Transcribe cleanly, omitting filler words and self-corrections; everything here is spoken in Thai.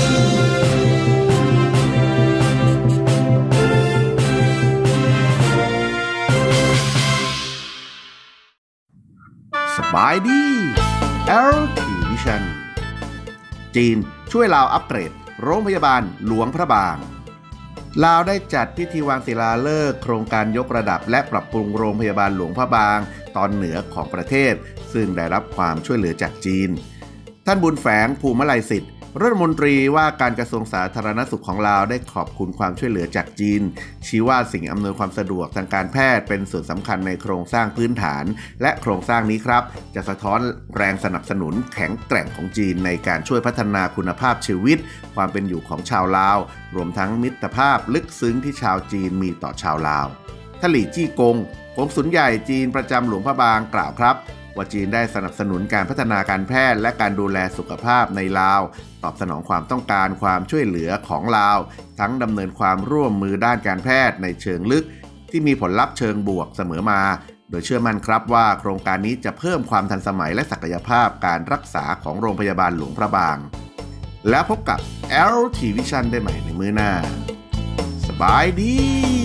สบายดี LT Vision จีนช่วยลาวอัปเกรดโรงพยาบาลหลวงพระบางลาวได้จัดพิธีวางศิลาฤกษ์โครงการยกระดับและปรับปรุงโรงพยาบาลหลวงพระบางตอนเหนือของประเทศซึ่งได้รับความช่วยเหลือจากจีนท่านบุญแฝงภูมิไลยสิทธิ์รัฐมนตรีว่าการกระทรวงสาธารณสุขของลาวได้ขอบคุณความช่วยเหลือจากจีนชี้ว่าสิ่งอำนวยความสะดวกทางการแพทย์เป็นส่วนสำคัญในโครงสร้างพื้นฐานและโครงสร้างนี้ครับจะสะท้อนแรงสนับสนุนแข็งแกร่งของจีนในการช่วยพัฒนาคุณภาพชีวิตความเป็นอยู่ของชาวลาวรวมทั้งมิตรภาพลึกซึ้งที่ชาวจีนมีต่อชาวลาวท่านหลี่จี้กงกงสุลใหญ่จีนประจำหลวงพระบางกล่าวครับว่าจีนได้สนับสนุนการพัฒนาการแพทย์และการดูแลสุขภาพในลาวตอบสนองความต้องการความช่วยเหลือของลาวทั้งดำเนินความร่วมมือด้านการแพทย์ในเชิงลึกที่มีผลลัพธ์เชิงบวกเสมอมาโดยเชื่อมั่นครับว่าโครงการนี้จะเพิ่มความทันสมัยและศักยภาพการรักษาของโรงพยาบาลหลวงพระบางแล้วพบกับ LT Vision ได้ใหม่ในมื้อหน้าสบายดี